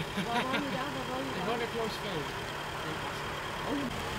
Waar woon je daar? Waar woon je Ik daar? woon in Kloosveen. In Assen. Oh,